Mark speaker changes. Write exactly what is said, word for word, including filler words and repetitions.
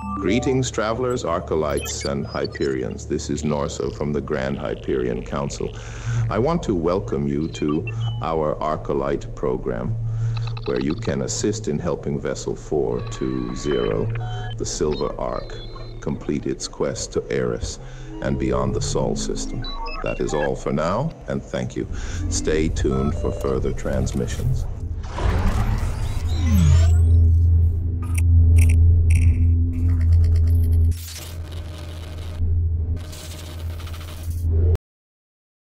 Speaker 1: Greetings, travelers, Arcolites, and Hyperions. This is Norso from the Grand Hyperion Council. I want to welcome you to our Arcolite program, where you can assist in helping Vessel four two zero, the Silver Ark, complete its quest to Eris and beyond the Sol system. That is all for now, and thank you. Stay tuned for further transmissions.